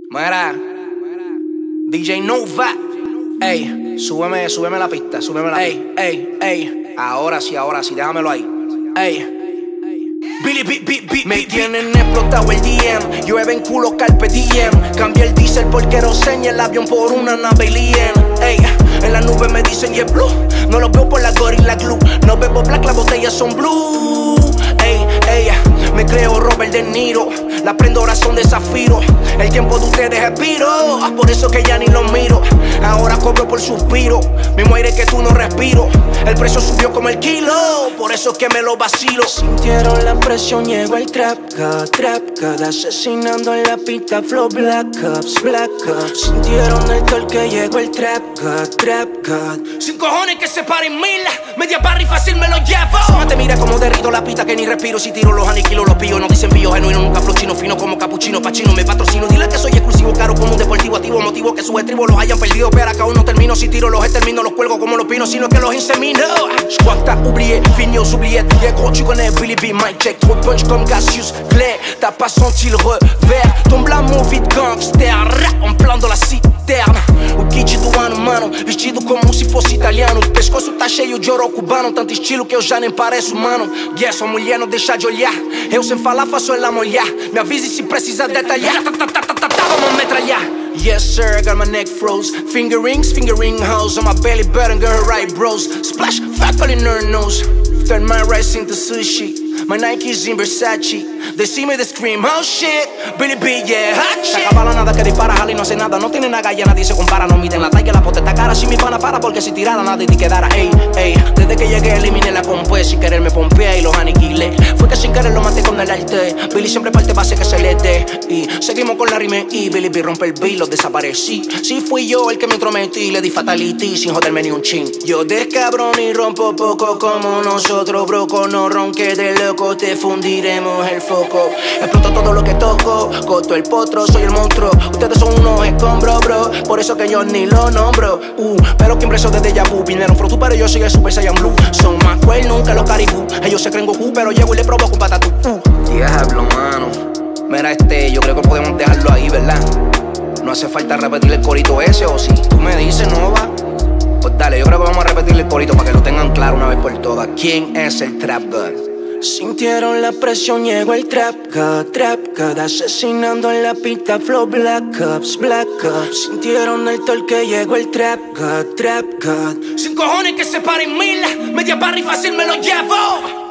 Mira, DJ Nova. Ey, súbeme la pista, súbeme la pista. Ey. Ahora sí, déjamelo ahí. Ey. Me tienen explotado el DM. Llueve en culo carpe diem. Cambié el diésel por kerosene y el avión por una nave alien. Ey, en la nube me dicen blue. No lo veo por la Gorilla Glue. No bebo black, las botellas son blue. Ey, me creo Robert De Niro. Las prendoras son de zafiro. El tiempo de ustedes expiro. Por eso que ya ni los miro. Ahora cobro por suspiro. Mismo aire que tú no respiro. El precio subió como el kilo. Por eso es que me lo vacilo. Sintieron la presión, llegó el trap God. Asesinando en la pista, flow black ups. Sintieron el torque, llegó el trap God. Sin cojones que se paren mil. Media barra y fácil me lo llevo. No te mira como derrito la pista que ni respiro. Si tiro los aniquilo, los pillo. No dicen pillo genuino, nunca flow chino fino como capuchino. Pachino me patrocino. Dile que soy exclusivo, caro como un deportivo activo. Motivo que sus estribos los hayan perdido. Pero acá aún no termino. Si tiro los extermino, los cuelgo como los pinos. Sino que los insemino. Squat t'as oublié, Vignos oublié. Yeah gros tu connais Billy B, mic check. Trop punch comme Cassius Clay. T'as pas senti le revers. Tombe l'amour vite gangster. En plan dans la citerne. O kit do ano, mano. Vestido como se fosse italiano. O pescoço tá cheio de ouro cubano. Tanto estilo que eu já nem pareço humano. Yeah, sua mulher não deixa de olhar. Eu sem falar faço ela molhar. Me avise se precisa detalhar. Vamos metralhar. Yes sir, I got my neck froze. Finger ring hoes on my belly button, girl right bros. Splash, faculty nerd nose. Turn my rice into sushi. My Nike's in Versace. They see me, they scream, oh shit. Billy B, yeah, hot shit. Se acaba la nada que dispara, Jali no hace nada. No tiene nada ya nadie se compara. No miden la talla, la potesta cara. Si mi pana para, porque si tirara nadie te quedara. Ey. Desde que llegué eliminé la compuesta. Sin querer me pompeé y los aniquilé. Fue que sin querer lo maté con el arte. Billy siempre parte base que se le dé. Y seguimos con la rime y Billy B rompe el beat, los desaparecí. Si fui yo el que me entrometí, le di fatality sin joderme ni un chin. Yo descabrón y rompo poco como nosotros, broco. No ronque de loco, te fundiremos el foco. Exploto todo lo que toco, coto el potro, soy el monstruo. Ustedes son unos escombros, bro. Por eso que yo ni lo nombro. Pero que impreso de déjà vu. Vinieron Frutu, pero yo soy el Super Saiyan Blue. Son más cruel nunca los caribú. Ellos se creen Goku, pero llego y le provoco un patatú. Diablo, mano. Mira yo creo que podemos dejarlo ahí, ¿verdad? No hace falta repetir el corito ese, o si tú me dices, no va. Pues dale, yo creo que vamos a repetir el corito para que lo tengan claro una vez por todas. ¿Quién es el Trap God? Sintieron la presión, llegó el trap God. Asesinando en la pista, flow black ups. Sintieron el torque, llegó el trap God. Sin cojones que se paren mil. Media barra y fácil me lo llevo.